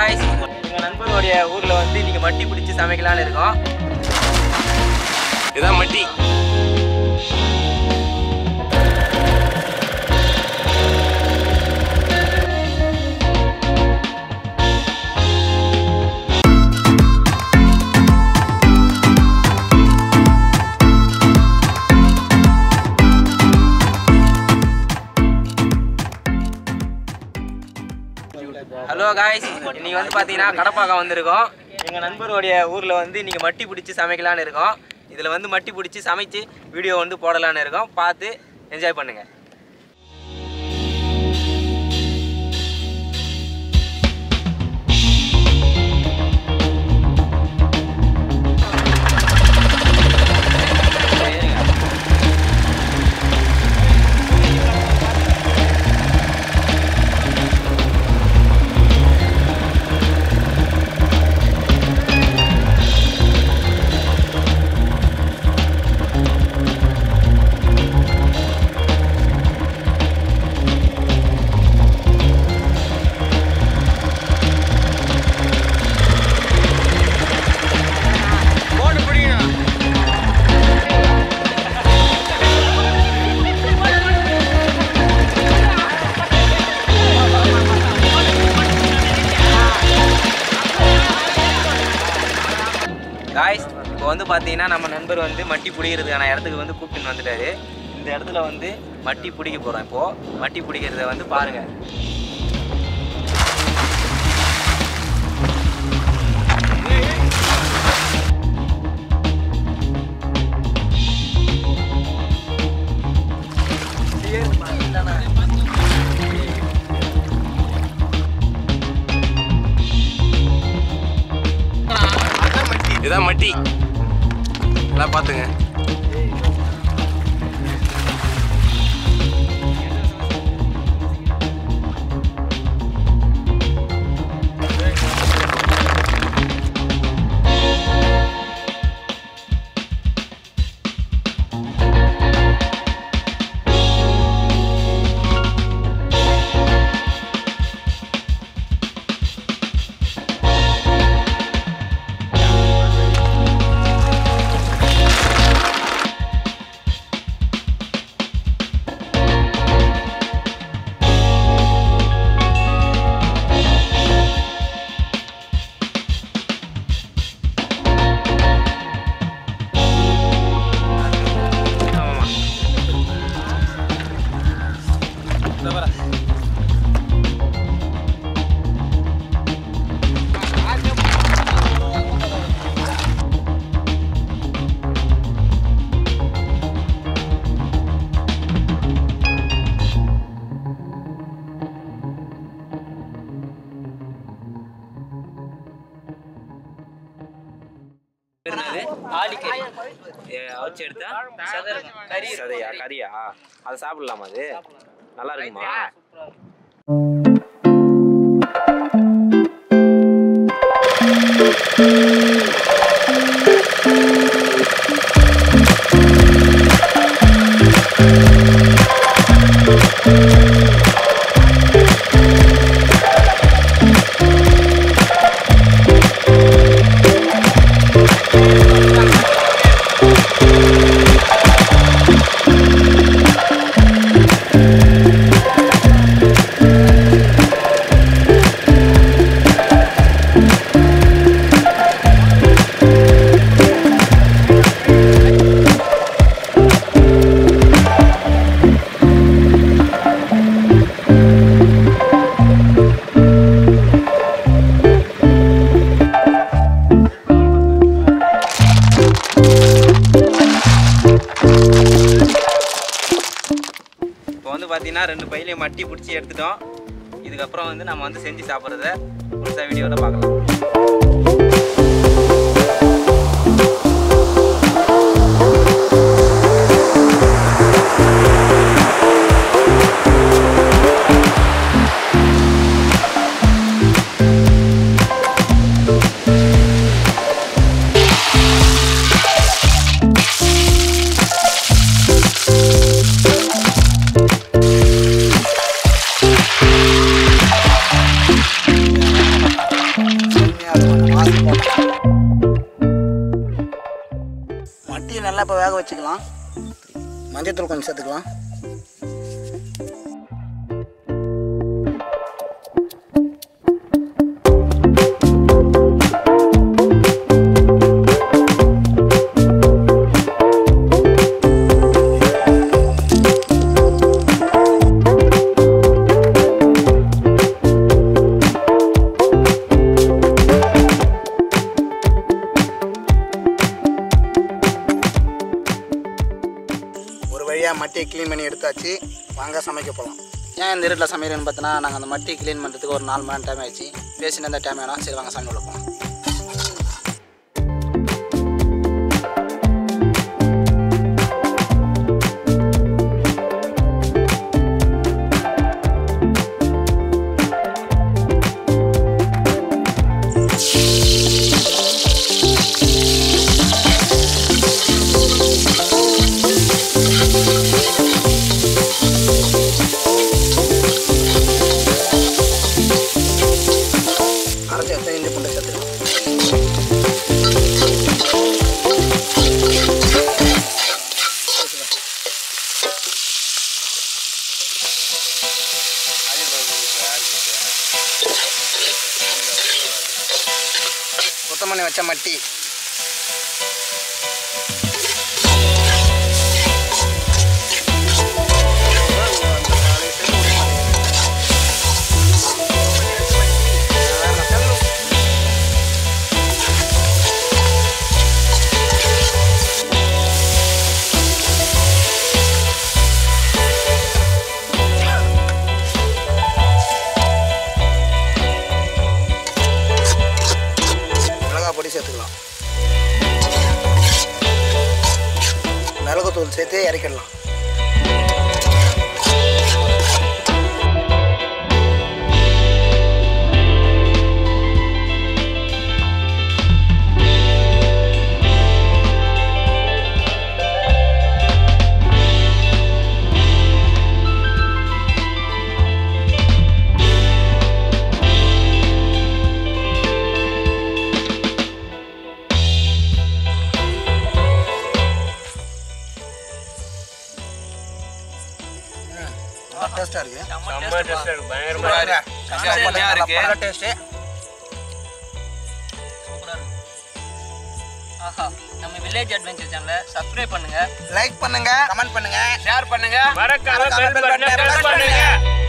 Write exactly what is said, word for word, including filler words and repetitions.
guys, எங்க நண்பருடைய ஊர்ல வந்து நீங்க மட்டி பிடிச்சு சமைக்கலாம்னு இருக்கோம். இதான் மட்டி. ஹலோ காய்ஸ், இன்னைக்கு வந்து பார்த்தீங்கன்னா கடப்பாக்கம் வந்திருக்கோம். எங்கள் நண்பருடைய ஊரில் வந்து இன்றைக்கி மட்டி பிடிச்சி சமைக்கலான்னு இருக்கோம். இதில் வந்து மட்டி பிடிச்சி சமைச்சு வீடியோ வந்து போடலான்னு இருக்கோம். பார்த்து என்ஜாய் பண்ணுங்கள். காய்ஸ், இப்போ வந்து பார்த்தீங்கன்னா நம்ம நண்பர் வந்து மட்டி பிடிக்கிறதுக்கான இடத்துக்கு வந்து கூப்பிட்டுன்னு வந்துட்டாரு. இந்த இடத்துல வந்து மட்டி பிடிக்க போகிறோம். இப்போது மட்டி பிடிக்கிறத வந்து பாருங்கள். இதான் மட்டி, எல்லாம் பார்த்துங்க. அவிச்சு எடுத்தா சதையா கறியா? அதை சாப்பிடலாமா? அது நல்லா இருக்குமா? பார்த்தீங்கன்னா ரெண்டு பையிலையும் மட்டி பிடிச்சி எடுத்துட்டோம். இதுக்கப்புறம் வந்து நம்ம வந்து செஞ்சு சாப்பிட்றத முழுசாக வீடியோவில் பார்க்கலாம். இப்போ வேக வச்சுக்கலாம். மஞ்சத்தூள் கொஞ்சம் சேர்த்துக்கலாம். மட்டியை க்ளீன் பண்ணி எடுத்தாச்சு. வாங்க சமைக்க போகலாம். ஏன் இந்த இருட்டில் சமைக்கிறேன்னு பார்த்தீங்கன்னா, நாங்கள் அந்த மட்டி க்ளீன் பண்ணுறதுக்கு ஒரு நாலு மணி நேரம் டைம் ஆயிடுச்சு. பேசின அந்த டைம் வேணாம். சரி வாங்க சமையல் போகலாம். சுத்தம் பண்ணி வச்ச மட்டி சேர்த்துக்கலாம். மிளகுத்தூள் சேர்த்து இறக்கிடலாம். டேஸ்டா இருக்கு. செம்ம டேஸ்டா இருக்கு. பயங்கரமா இருக்கு. செம்ம இருக்கு. நல்ல டேஸ்ட். சூப்பரா இருக்கு. ஆஹா. நம்ம வில்லேஜ் அட்வென்ச்சர் சேனலை சப்ஸ்கிரைப் பண்ணுங்க, லைக் பண்ணுங்க, கமெண்ட் பண்ணுங்க, ஷேர் பண்ணுங்க, மறக்காம பெல் பட்டனை பிரஸ் பண்ணுங்க.